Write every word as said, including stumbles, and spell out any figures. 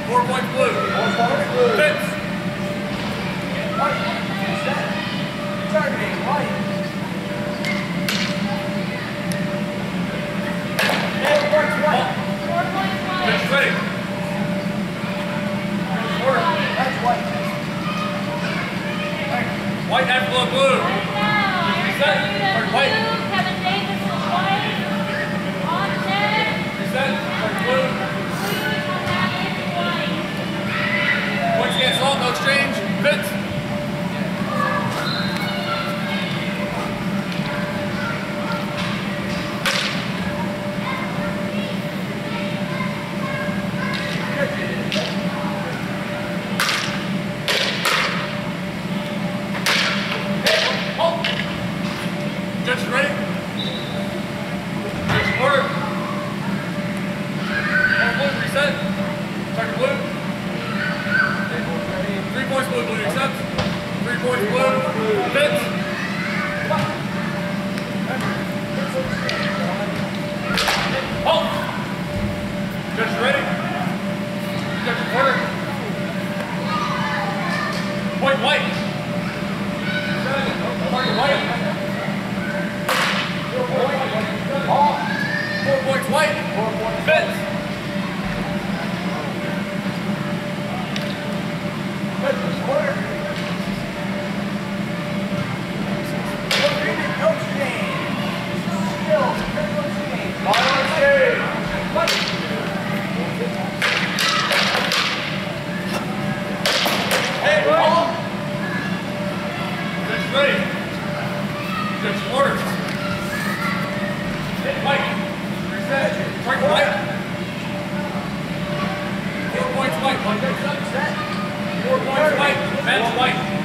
Four points blue. Four points blue. Fence. White. Set. Targeting white. Four points white. Four points white. Fence ready. Order. That's white. White half below blue. Right now, Reset. Aaron Target white. blue, Kevin Davis is white. On ten. Reset. Target blue. Blue on that is white. Points against all. No exchange. Fence. Judge ready? Judge order. All blue, reset. Target blue. Three points blue, blue accept. Three points blue. Fence. Halt. Judge ready? Judge order. Point white. Target white. Four points white. Four points Fence. Fence square. No green, no exchange. Still, no exchange. Final exchange. White. Hey, ball. Judge ready. Judge order. Hit white. Reset. Target white. Four points white. Set. Four points white. Match white.